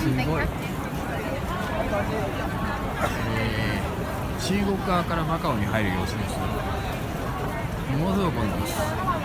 すごい。中国側からマカオに入る様子です。ものすごく混んでます。